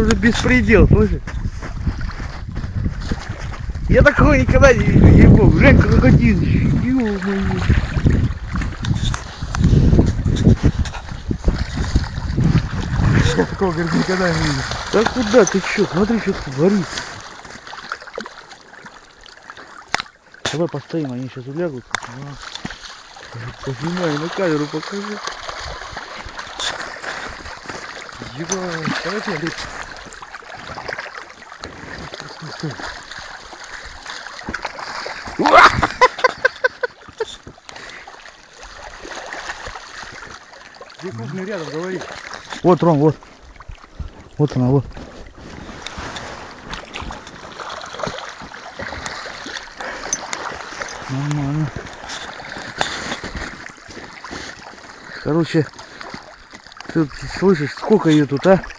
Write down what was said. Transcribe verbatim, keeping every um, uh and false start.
уже беспредел, слышишь? Я такого никогда не видел, ей-богу. Женька как один. Ё-моё. Я такого, говорит, никогда не видел. Да куда ты чё? Смотри, что тут творится. Давай постоим, они сейчас улягутся. Поснимай, на камеру покажи. Ебать, давай смотри. Где крупный рядом, говори. Вот, Ром, вот. Вот она, вот. Нормально. Короче, ты слышишь, сколько ее тут, а?